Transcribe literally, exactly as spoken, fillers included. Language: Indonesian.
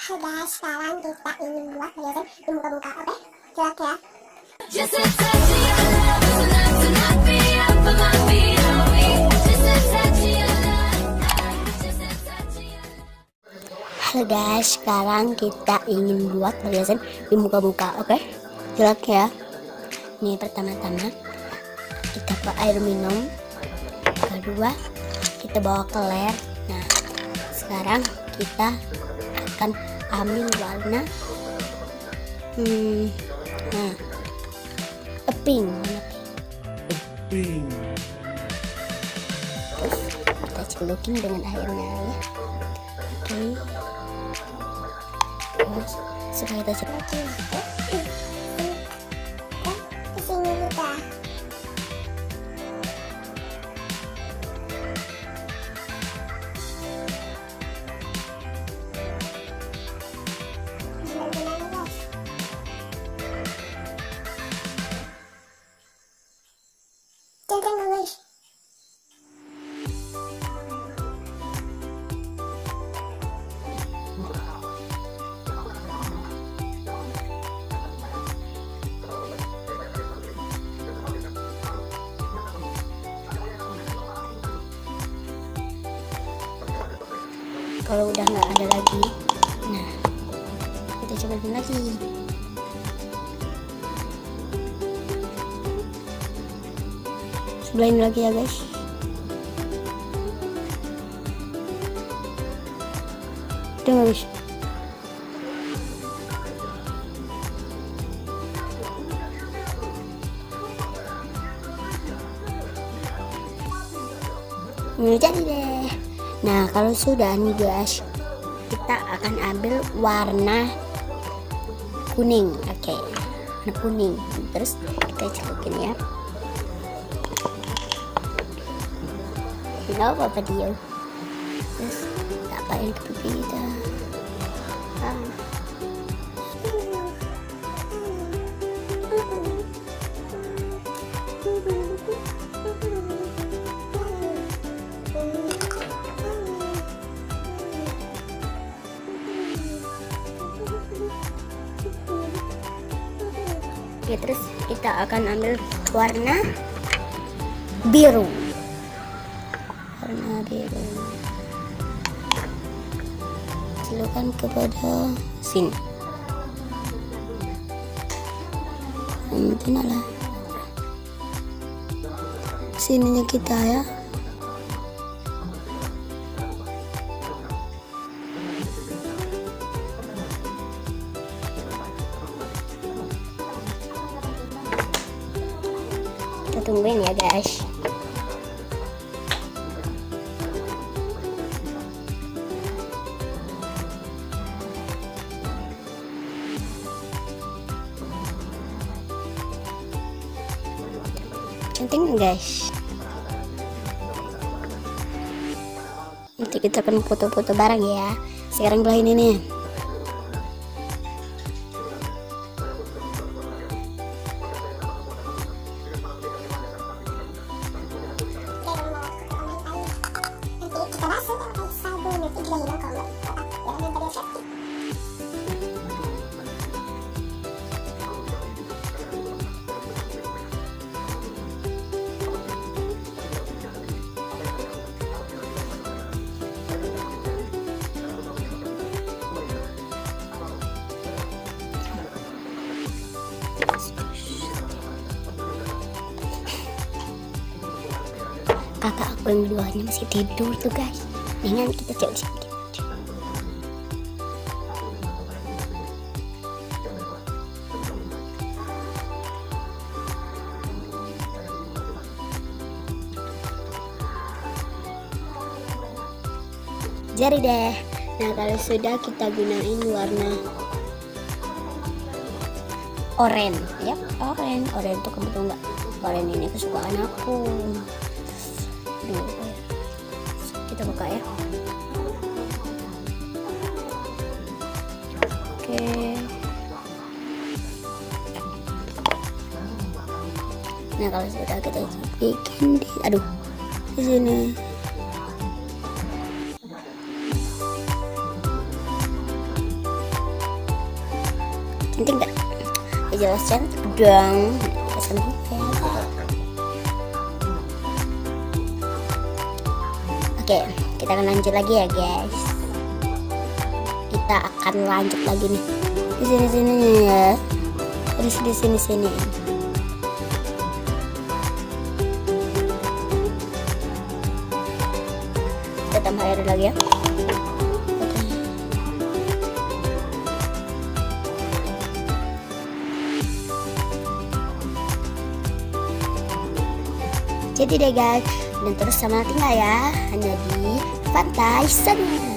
Hai guys, sekarang kita ingin buat hiasan di muka-muka, oke? Jelek ya. Halo guys, sekarang kita ingin buat hiasan di muka-muka, oke? Jelek ya. Nih, pertama-tama kita bawa air minum, kedua kita bawa keler. Nah, sekarang kita akan ambil warna hmm, nah a pink, warna pink. Terus kita celukin dengan airnya ya. Oke, terus supaya kita celukin ke sini kita. Kalau udah nggak ada lagi, nah kita cobain lagi. Sebelahin lagi ya guys. Udah nggak guys? Ini jadi deh. Nah, kalau sudah nih guys, kita akan ambil warna kuning. Oke, okay. Warna kuning. Terus kita celukin ya. Tidak apa-apa dia. Terus kita apain ke pipi kita. Ah. Oke, terus kita akan ambil warna biru. Warna biru. Silakan kepada sini. Nanti lah. Sininya kita ya. Kita tungguin ya guys. Cantik guys. Nanti kita akan foto-foto bareng ya. Sekarang belah ini nih. Kakak aku yang duanya masih tidur tuh guys. Dengan kita coba sedikit. Jadi deh. Nah, kalau sudah kita gunain warna oranye, ya, oranye, oranye tuh kamu tuh nggak? Oranye ini kesukaan aku. Duh, kita buka ya. Oke. Nah, kalau sudah kita bikin di, aduh, di sini. Cantik nggak? Ya jelas cantik dong. Pesan ya. Oke, kita akan lanjut lagi ya guys. Kita akan lanjut lagi nih. Di sini sini ya. Di sini sini sini. Kita tambah air lagi ya. Jadi deh guys, dan terus sama tinggal ya, hanya di Pantai Seni.